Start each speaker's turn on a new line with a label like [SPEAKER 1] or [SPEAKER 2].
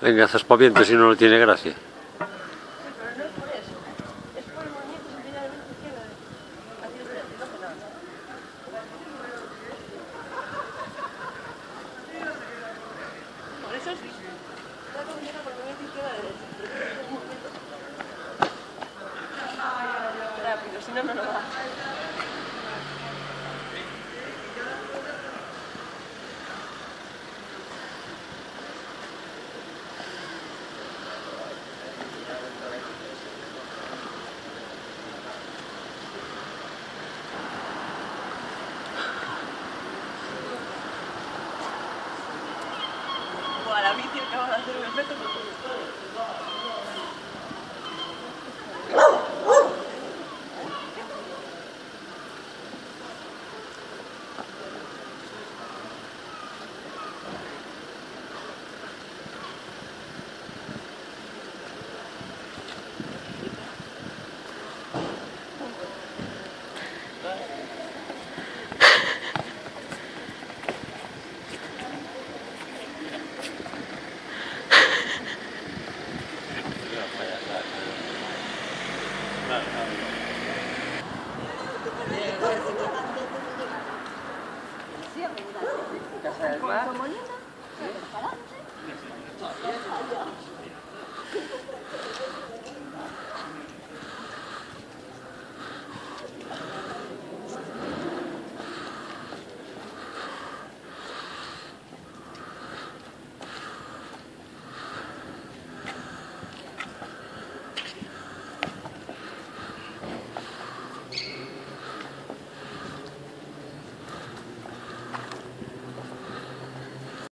[SPEAKER 1] Venga, haz aspaviento si no lo tiene gracia.
[SPEAKER 2] Pero no es por eso. Es por el movimiento simultáneamente que queda hacia frente, no hace nada. Por eso sí. Está condicionado por el movimiento izquierda-derecha. Es un movimiento rápido, si no, no lo va. La bici acaba de hacer un efecto por todo. Casa del Mar.